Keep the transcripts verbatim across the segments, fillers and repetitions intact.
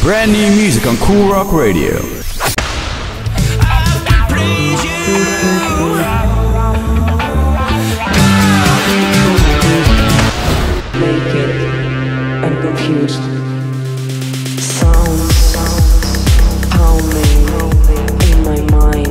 Brand new music on Kool Rock Radio. Naked and confused. Sounds pounding in my mind.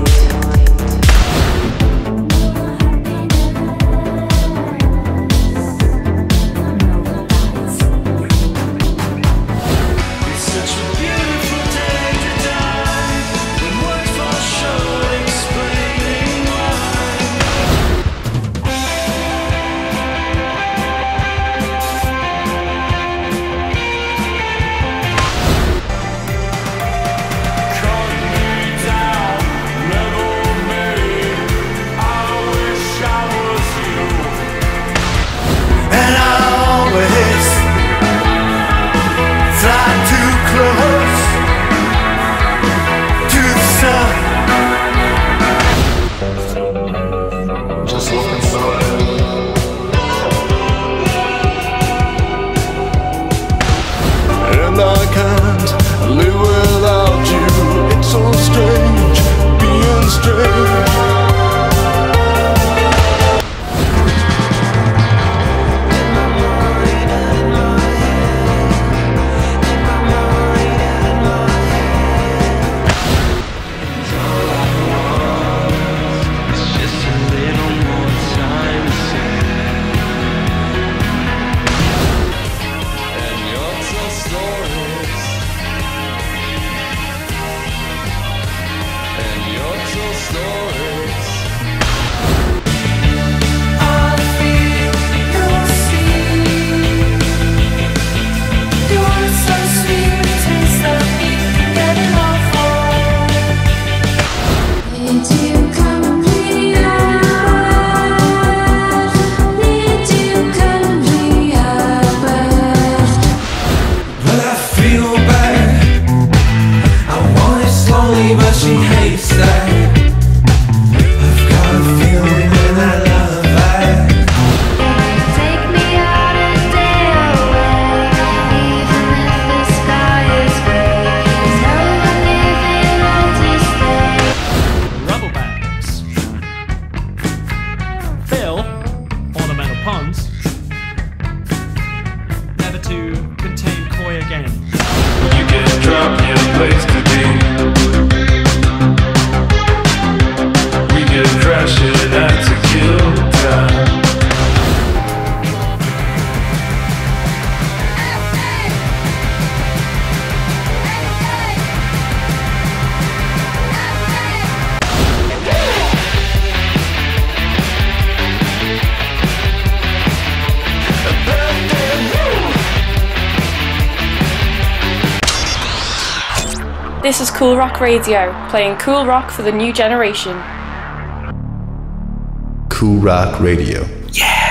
But she hates that. I've got a feeling and I love that. Take me out a day away, even if the sky is grey. There's no one living on to stay. Rubble bands. Fill ornamental ponds. Never to contain koi again. You can drop your place to be. Crash it out to kill time. This is Kool Rock Radio, playing cool rock for the new generation. Kool Rock Radio. Yeah!